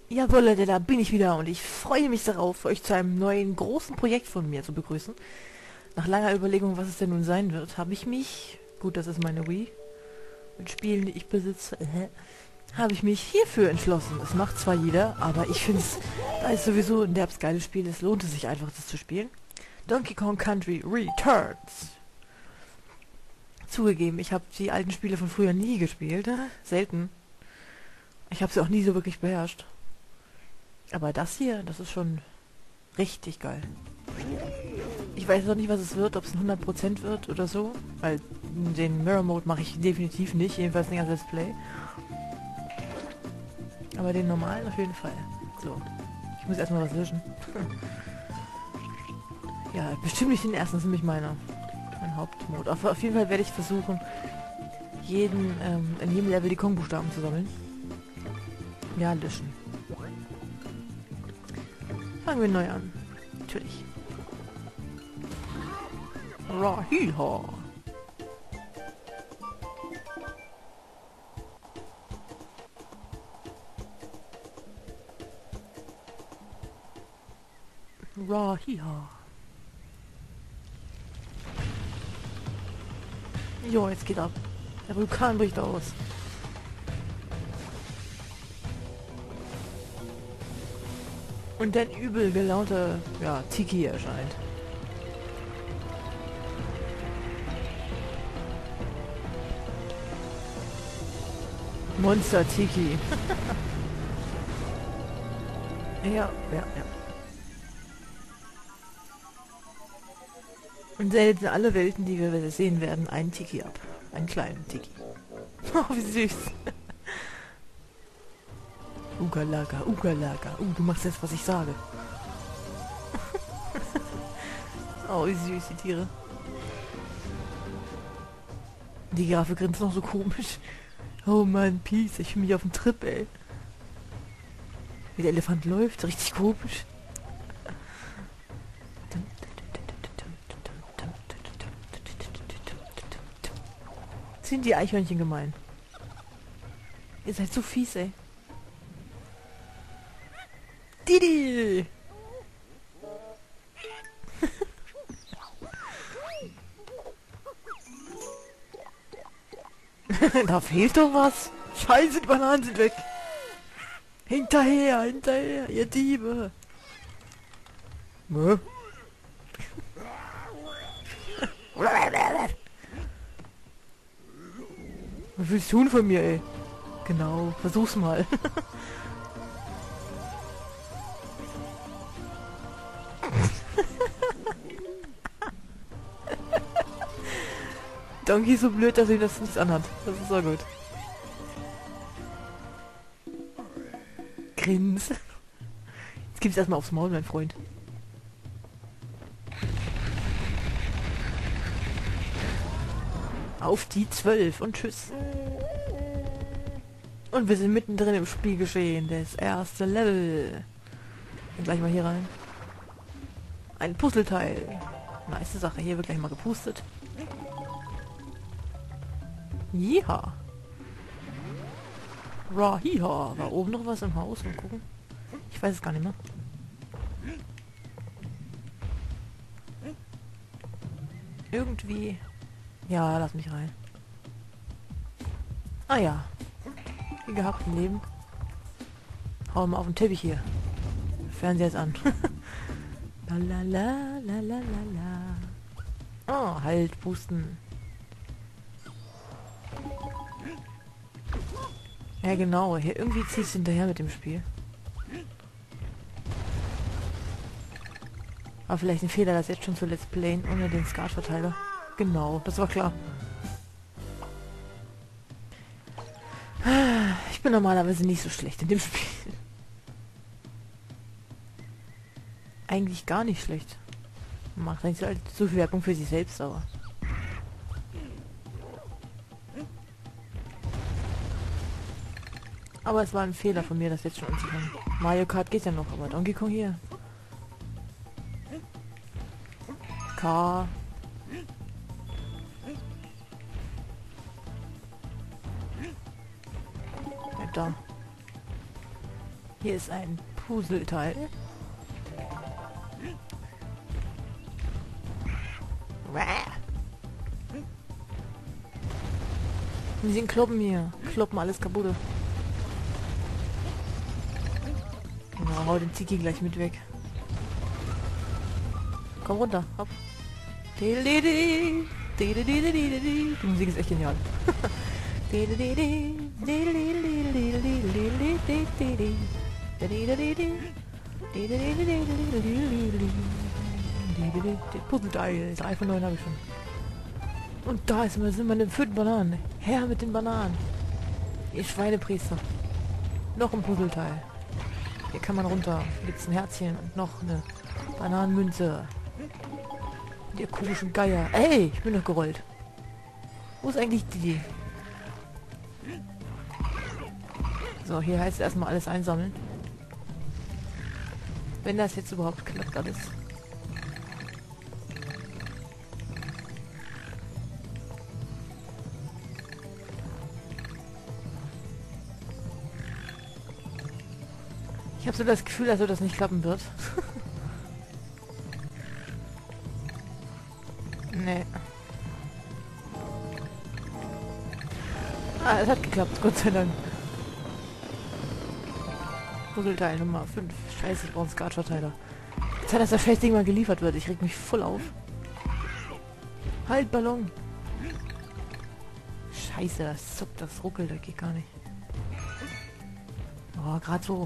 Jawohl, Leute, da bin ich wieder und ich freue mich darauf, euch zu einem neuen großen Projekt von mir zu begrüßen. Nach langer Überlegung, was es denn nun sein wird, habe ich mich, gut, das ist meine Wii, mit Spielen, die ich besitze, habe ich mich hierfür entschlossen. Das macht zwar jeder, aber ich finde es, da es sowieso ein derbs geiles Spiel ist, lohnt es sich einfach, das zu spielen. Donkey Kong Country Returns. Zugegeben, ich habe die alten Spiele von früher nie gespielt, selten. Ich habe sie auch nie so wirklich beherrscht. Aber das hier, das ist schon richtig geil. Ich weiß noch nicht, was es wird, ob es ein 100% wird oder so. Weil den Mirror Mode mache ich definitiv nicht, jedenfalls nicht als Let's Play. Aber den normalen auf jeden Fall. So, ich muss erstmal was löschen. Ja, bestimmt nicht den ersten, das ist nämlich mein Hauptmod. Auf jeden Fall werde ich versuchen, in jedem Level die Kong-Buchstaben zu sammeln. Ja, löschen. Fangen wir neu an. Natürlich. Rahiha. Rahiha. Jo, jetzt geht ab. Der Vulkan bricht aus. Und dann übel gelaunter, ja, Tiki erscheint. Monster Tiki. Ja. Und selten alle Welten, die wir sehen werden, einen Tiki ab. Einen kleinen Tiki. Oh, wie süß. Ugalaga, Ugalaga. Du machst jetzt, was ich sage. Oh, wie süß, die Tiere. Die Giraffe grinst noch so komisch. Oh Mann, Peace, ich fühle mich auf dem Trip, ey. Wie der Elefant läuft, richtig komisch. Sind die Eichhörnchen gemein? Ihr seid so fies, ey. Didi! Da fehlt doch was. Scheiße, die Bananen sind weg. Hinterher, ihr Diebe. Was willst du tun von mir, ey? Genau, versuch's mal. Donkey ist so blöd, dass ihm das nichts anhat. Das ist so gut. Grins. Jetzt gibt's erstmal aufs Maul, mein Freund. Auf die 12 und tschüss. Und wir sind mittendrin im Spielgeschehen. Das erste Level. Gehen gleich mal hier rein. Ein Puzzleteil. Nice Sache. Hier wird gleich mal gepustet. Jiha. Rahiha. War oben noch was im Haus? Mal gucken. Ich weiß es gar nicht mehr. Irgendwie... Ja, lass mich rein. Ah ja. Wie gehabt im Leben. Hau mal auf den Teppich hier. Fernseher jetzt an. La. Oh, halt, pusten. Ja genau, hier irgendwie zieht es hinterher mit dem Spiel. Aber vielleicht ein Fehler, das jetzt schon zu Let's Playen ohne den Skat-Verteiler. Genau, das war klar. Ich bin normalerweise nicht so schlecht in dem Spiel. Eigentlich gar nicht schlecht. Macht eigentlich halt so viel Werbung für sich selbst, aber... Aber es war ein Fehler von mir, das jetzt schon anzufangen. Mario Kart geht ja noch, aber Donkey Kong hier. K. Ja, da. Hier ist ein Puzzleteil. Die sind Kloppen hier. Kloppen alles kaputt. Genau, hau den Ziki gleich mit weg. Komm runter, hopp. Die Musik ist echt genial. Puzzleteil, 3 von 9 habe ich schon. Und da sind meine 5 Bananen. Her mit den Bananen. Ihr Schweinepriester. Noch ein Puzzleteil. Hier kann man runter. Hier gibt's ein Herzchen und noch eine Bananenmünze. Der komischen Geier. Ey, ich bin doch gerollt. Wo ist eigentlich die? So, hier heißt es erstmal alles einsammeln. Wenn das jetzt überhaupt klappt alles. Ich habe so das Gefühl, dass das nicht klappen wird. Nee. Ah, es hat geklappt, Gott sei Dank. Puzzleteil Nummer 5. Scheiße, ich brauche einen Skatverteiler. Zeit, dass das Scheißding mal geliefert wird. Ich reg mich voll auf. Halt, Ballon! Scheiße, das zuckt, das ruckelt, das geht gar nicht. Oh, gerade so.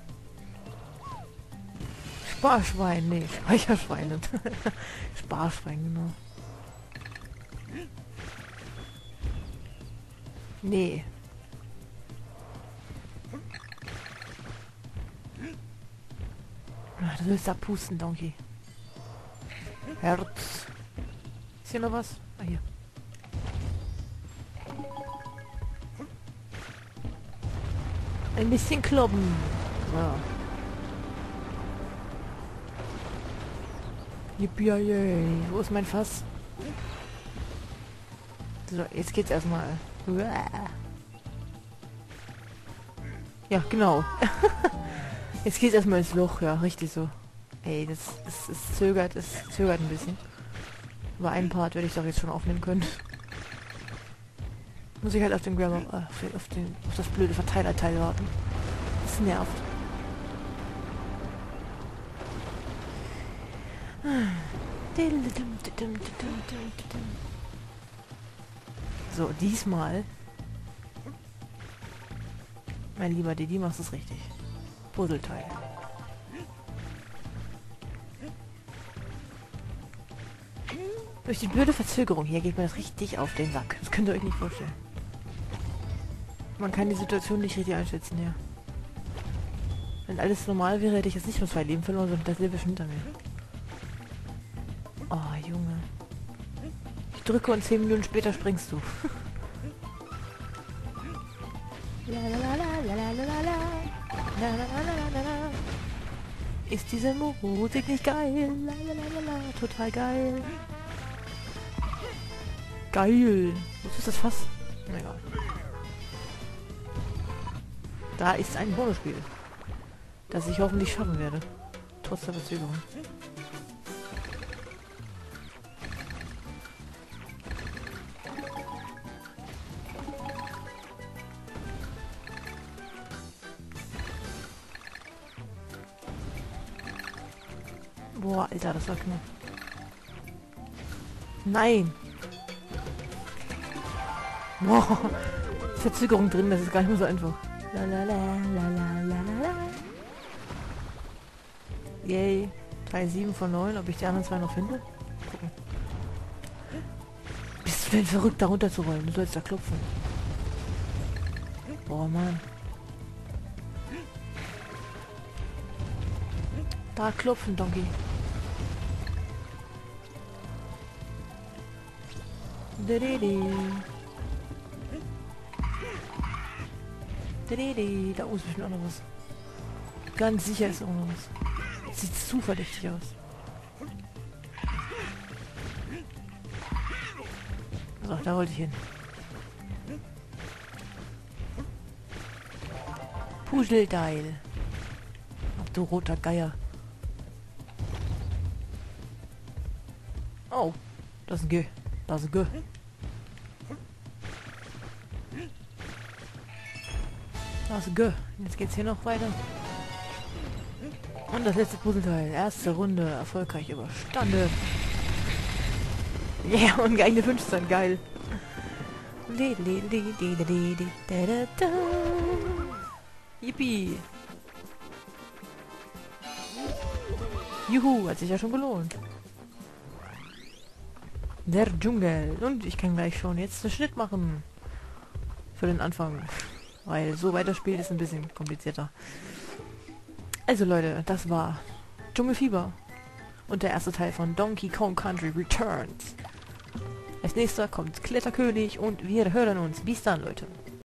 Sparschwein, nee, Speicherschwein. Sparschwein, genau. Nee. Ach, du willst da pusten, Donkey. Herz. Ist hier noch was? Ah, hier. Ein bisschen kloppen. Ja. Yippie, wo ist mein Fass? So, jetzt geht's erstmal. Ja, genau. Jetzt geht's erstmal ins Loch, ja, richtig so. Ey, das zögert ein bisschen. Aber einen Part werde ich doch jetzt schon aufnehmen können. Muss ich halt auf den Grabber, auf das blöde Verteilerteil warten. Das nervt. So, diesmal. Mein lieber Didi, machst du es richtig. Puzzleteil. Durch die blöde Verzögerung hier geht mir das richtig auf den Sack. Das könnt ihr euch nicht vorstellen. Man kann die Situation nicht richtig einschätzen, ja. Wenn alles normal wäre, hätte ich jetzt nicht nur 2 Leben verloren, sondern das Leben schon hinter mir. Oh, Junge. Ich drücke und 10 Minuten später springst du. Ist diese Musik nicht geil? Total geil. Geil. Was ist das Fass? Egal. Da ist ein Bonusspiel, das ich hoffentlich schaffen werde. Trotz der Verzögerung. Boah, Alter, das war knapp. Nein! Boah, Verzögerung drin, das ist gar nicht mehr so einfach. Yay. 3,7 von 9. Ob ich die anderen 2 noch finde? Gucken. Bist du denn verrückt, da runter zu rollen? Du sollst da klopfen. Boah, Mann. Da klopfen, Donkey. Da oben ist bestimmt auch noch was. Ganz sicher ist auch noch was. Sieht zu verdächtig aus. So, da wollte ich hin. Puzzleteil. du roter Geier. Oh, das ist ein G. Das ist ein G. Das ist ein G. Jetzt geht's hier noch weiter. Und das letzte Puzzleteil. Erste Runde erfolgreich überstanden. Ja, yeah, und geile 15. Geil. Yippie. Juhu, hat sich ja schon gelohnt. Der Dschungel. Und ich kann gleich schon jetzt einen Schnitt machen. Für den Anfang. Weil so weiterspielen ist ein bisschen komplizierter. Also Leute, das war Dschungelfieber. Und der erste Teil von Donkey Kong Country Returns. Als nächster kommt Kletterkönig und wir hören uns. Bis dann, Leute.